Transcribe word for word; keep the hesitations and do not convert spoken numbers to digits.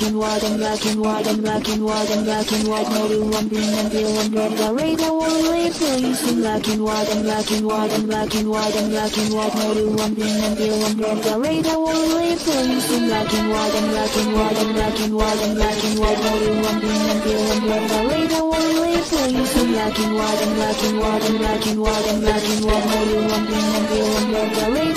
and white and black and white and black and white and black and white. No do one green and blue and red. The radar only plays in black and white and black and white and black and white and black and white. No do one green and blue and red. The radar only plays in black and white and black and white and black and white and black and white. No do one green and blue and red. The radar only plays in black and white and black and white and black and white and black and white. No do one green and blue and red. The radar